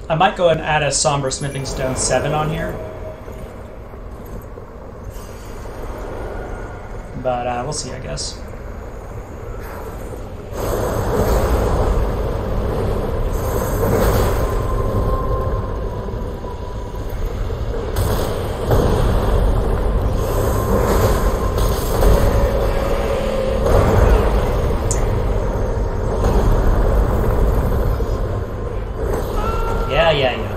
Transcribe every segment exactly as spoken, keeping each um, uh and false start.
I might go and add a Somber Smithing Stone seven on here. But uh, we'll see, I guess. Yeah, yeah, yeah.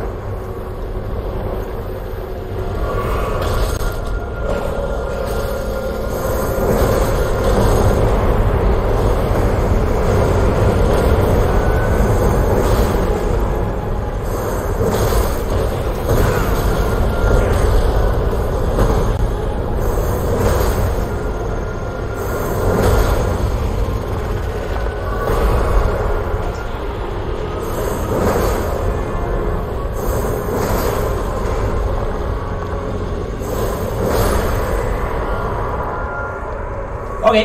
Okay.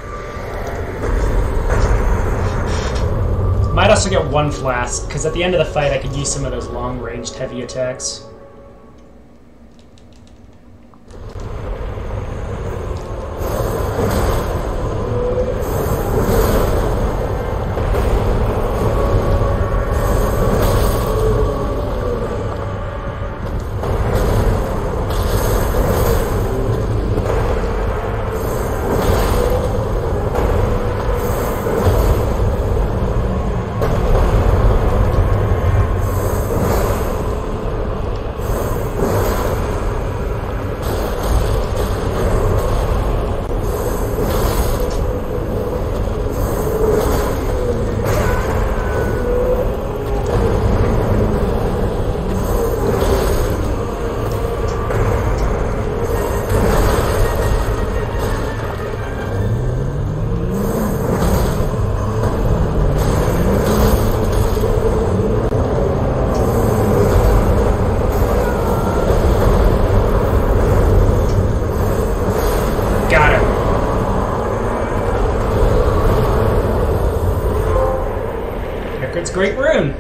Might also get one flask, because at the end of the fight I could use some of those long-ranged heavy attacks. Rykard's Great Rune.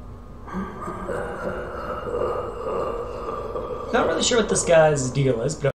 Not really sure what this guy's deal is, but